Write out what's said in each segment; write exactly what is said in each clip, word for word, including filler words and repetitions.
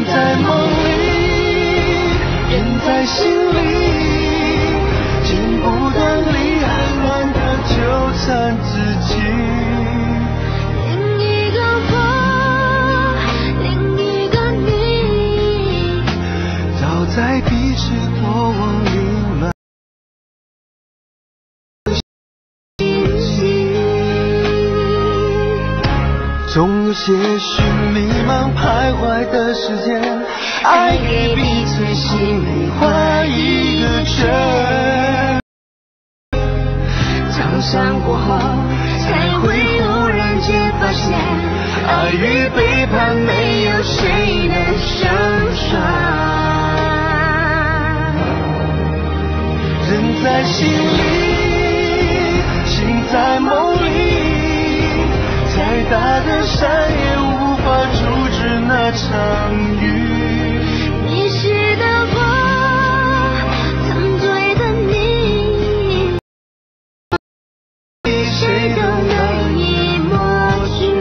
在梦里，印在心里，剪不断理还乱的纠缠自己。 另一个我，另一个你， 早在彼此过往里满。总有些许迷茫徘徊的时间，爱给彼此心里画一个圈。 沧桑过后，才会忽然间发现，爱与背叛没有谁能胜算。 人在心里，心在梦里。再大的山也无法阻止那场雨。 迷失的我，沉醉的你，谁都难以抹去。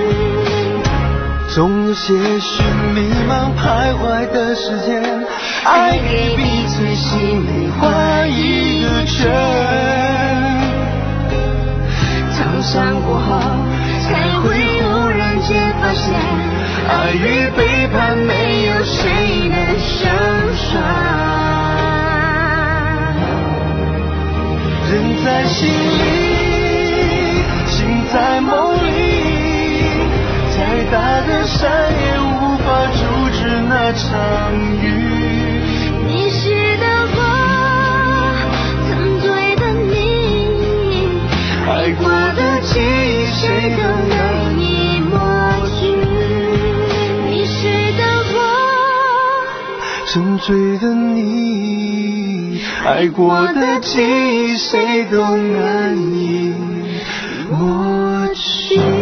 总有些许迷茫徘徊的时间，爱给彼此心里画一个圈。 沧桑过后，才会忽然间发现，爱与背叛没有谁能胜算。 人在心里，心在梦里，再大的山也无法阻止那场雨。 迷失的我，沉醉的你，爱过的记忆谁都难以抹去。迷失的我， 沉醉的你，爱过的记忆谁都难以抹去。